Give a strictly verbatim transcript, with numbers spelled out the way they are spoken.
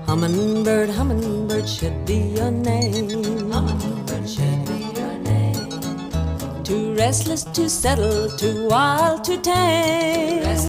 Hummingbird, hummingbird should be your name. Hummingbird should be your name. Too restless to settle, too wild to tame.